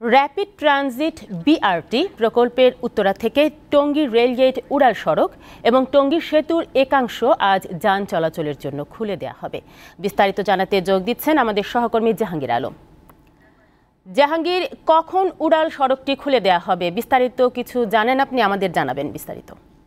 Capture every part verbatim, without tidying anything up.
Rapid transit BRT প্রকল্পের উত্তরা থেকে Tongi rail gate উড়াল সড়ক এবং টঙ্গী সেতুর একাংশ আজ যান চলাচলের জন্য খুলে দেওয়া হবে। বিস্তারিত জানাতে যোগ দিচ্ছেন আমাদের সহকর্মী জাহাঙ্গীর আলম। জাহাঙ্গীর, কখন উড়াল সড়কটি খুলে দেওয়া হবে, বিস্তারিত কিছু জানেন আপনি, আমাদের জানাবেন বিস্তারিত।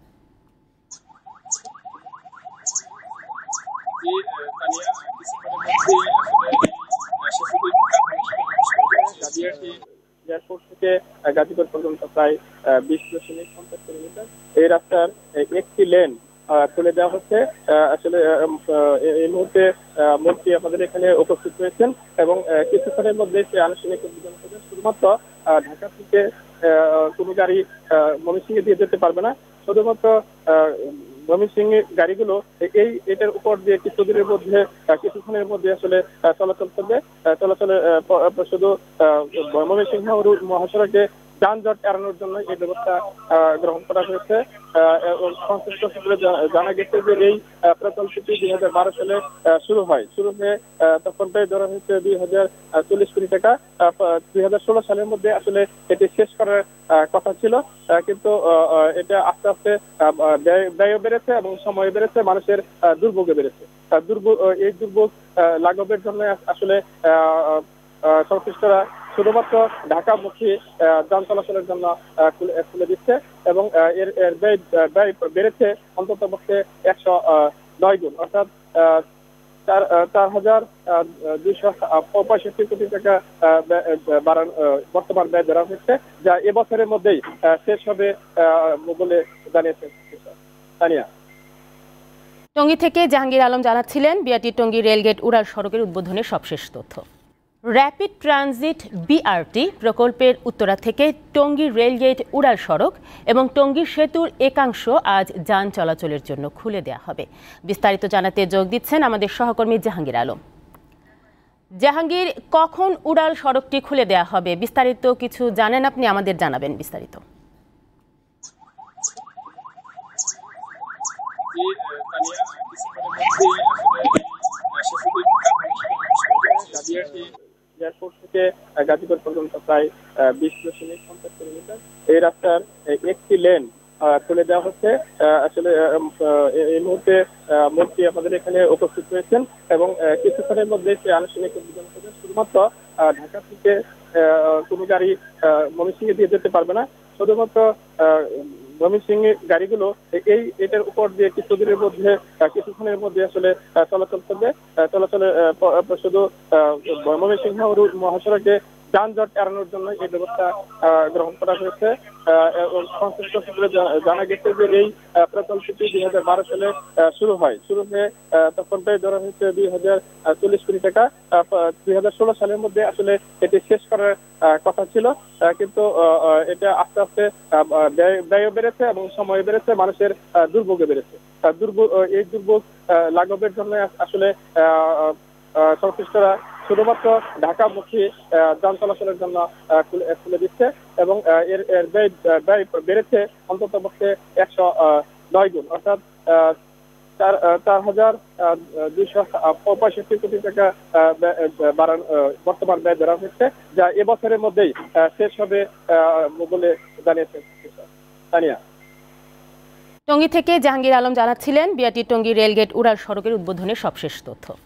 এয়ারপোর্ট থেকে গাজীপুর পর্যন্ত প্রায় বিশ দশমিক পঞ্চাশ কিলোমিটার এই রাস্তার একটি লেন খুলে দেওয়া হচ্ছে। আসলে এই মুহূর্তে মন্ত্রী আমাদের এখানে উপস্থিত হয়েছেন এবং কিছুক্ষণের মধ্যে সে আনুষ্ঠানিক উদ্বোধন করবেন। শুধুমাত্র ঢাকা থেকে কোনো গাড়ি ময়মনসিংহে দিয়ে যেতে পারবে না, শুধুমাত্র ময়মনসিংহের গাড়িগুলো এই এটার উপর দিয়ে কিছু দূরের মধ্যে কিছুক্ষণের মধ্যে আসলে চলাচল করবে। চলাচলের শুধু ময়মনসিংহ মহাসড়কে যানজট এড়ানোর জন্য এই ব্যবস্থা গ্রহণ করা হয়েছে। সংশ্লিষ্ট সূত্রে জানা গেছে যে এই প্রকল্পটি দুই হাজার বারো সালে শুরু হয় শুরু হয়ে তখন প্রায় ধরা হয়েছে দুই হাজার চল্লিশ কোটি টাকা। দুই হাজার ষোলো সালের মধ্যে আসলে এটি শেষ করার কথা ছিল, কিন্তু এটা আস্তে আস্তে ব্যয় বেড়েছে এবং সময় বেড়েছে, মানুষের দুর্ভোগে বেড়েছে। দুর্ভোগ এই দুর্ভোগ লাঘবের জন্য আসলে সংশ্লিষ্টরা শুধুমাত্র ঢাকামুখী যান চলাচলের জন্য খুলে দিচ্ছে এবং এর ব্যয় ব্যয় বেড়েছে অন্তত পক্ষে একশো নয় গুণ, অর্থাৎ চার চার হাজার দুইশো পঁয়ষট্টি কোটি টাকা বাড়ানো বর্তমান ব্যয় ধরা হচ্ছে, যা এবছরের মধ্যেই শেষ হবে বলে জানিয়েছে তানিয়া। টঙ্গী থেকে জাহাঙ্গীর আলম জানাচ্ছিলেন বিআরটি টঙ্গী রেলগেট উড়াল সড়কের উদ্বোধনের সবশেষ তথ্য। র্যাপিড ট্রানজিট বিআরটি প্রকল্পের উত্তরা থেকে টঙ্গী রেলগেট উড়াল সড়ক এবং টঙ্গী সেতুর একাংশ আজ যান চলাচলের জন্য খুলে দেওয়া হবে। বিস্তারিত জানাতে যোগ দিচ্ছেন আমাদের সহকর্মী জাহাঙ্গীর আলম। জাহাঙ্গীর, কখন উড়াল সড়কটি খুলে দেওয়া হবে, বিস্তারিত কিছু জানেন আপনি, আমাদের জানাবেন বিস্তারিত। এয়ারপোর্ট থেকে গাজীপুর পর্যন্ত প্রায় বিশ দশমিক পঞ্চাশ কিলোমিটার এই রাস্তার একটি লেন খুলে দেওয়া হচ্ছে। আসলে এই মুহূর্তে মন্ত্রী আমাদের এখানে উপস্থিত হয়েছেন এবং কিছুক্ষণের মধ্যে সে আনুষ্ঠানিক উদ্বোধন করবেন। শুধুমাত্র ঢাকা থেকে কোনো গাড়ি ময়মনসিংহে দিয়ে যেতে পারবে না, শুধুমাত্র ময়মনসিংহের গাড়িগুলো এই এটার উপর দিয়ে কিছু দূরের মধ্যে কিছুক্ষণের মধ্যে আসলে চলাচল করবে। চলাচলের শুধু ময়মনসিংহ মহাসড়কে যানজট এড়ানোর জন্য এই ব্যবস্থা গ্রহণ করা হয়েছে। সংশ্লিষ্ট সূত্রে জানা গেছে যে এই প্রকল্পটি দুই হাজার বারো সালে শুরু হয় শুরু হয়ে তখন প্রায় ধরা হয়েছে দুই হাজার চল্লিশ কোটি টাকা। দুই হাজার ষোলো সালের মধ্যে আসলে এটি শেষ করার কথা ছিল, কিন্তু এটা আস্তে আস্তে ব্যয় বেড়েছে এবং সময় বেড়েছে, মানুষের দুর্ভোগে বেড়েছে। দুর্ভোগ এই দুর্ভোগ লাঘবের জন্য আসলে সংশ্লিষ্টরা শুধুমাত্র ঢাকামুখী যান চলাচলের জন্য খুলে দিচ্ছে এবং এর ব্যয় ব্যয় বেড়েছে অন্তত পক্ষে একশো নয় গুণ, অর্থাৎ চার চার হাজার দুইশো পঁয়ষট্টি কোটি টাকা বাড়ানো বর্তমান ব্যয় ধরা হচ্ছে, যা এবছরের মধ্যেই শেষ হবে বলে জানিয়েছে তানিয়া। টঙ্গী থেকে জাহাঙ্গীর আলম জানাচ্ছিলেন বিআরটি টঙ্গী রেলগেট উড়াল সড়কের উদ্বোধনের সবশেষ তথ্য।